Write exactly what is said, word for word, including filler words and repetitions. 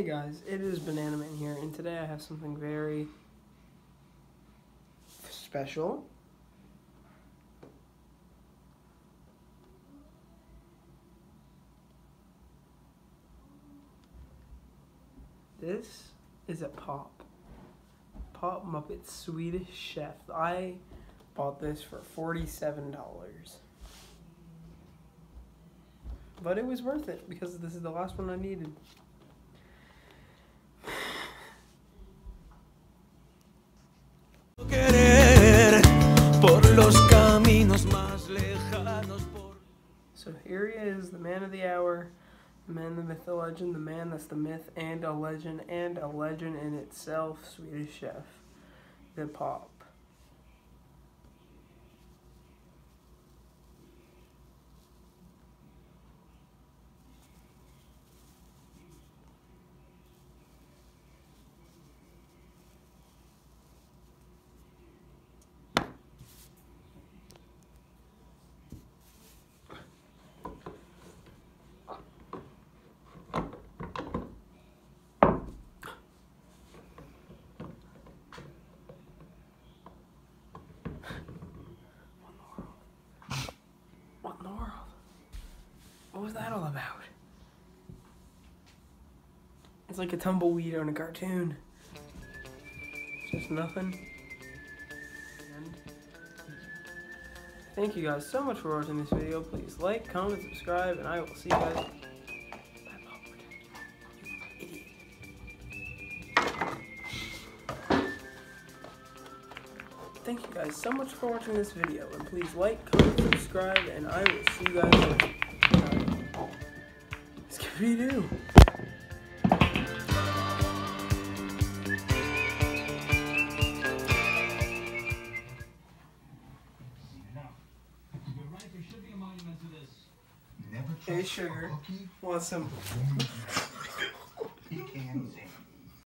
Hey guys, it is Banana Man here, and today I have something very special. This is a Pop. Pop Muppet Swedish Chef. I bought this for forty-seven dollars. But it was worth it because this is the last one I needed. So here he is, the man of the hour, the man, the myth, the legend, the man that's the myth and a legend, and a legend in itself, Swedish Chef, the Pop. What in the world? What was that all about? It's like a tumbleweed on a cartoon. Just nothing. And thank you guys so much for watching this video. Please like, comment, subscribe, and I will see you guys. Thank you guys so much for watching this video, and please like, comment, subscribe, and I will see you guys later. Scooby-Doo! Hey, Sugar, want some? He can sing.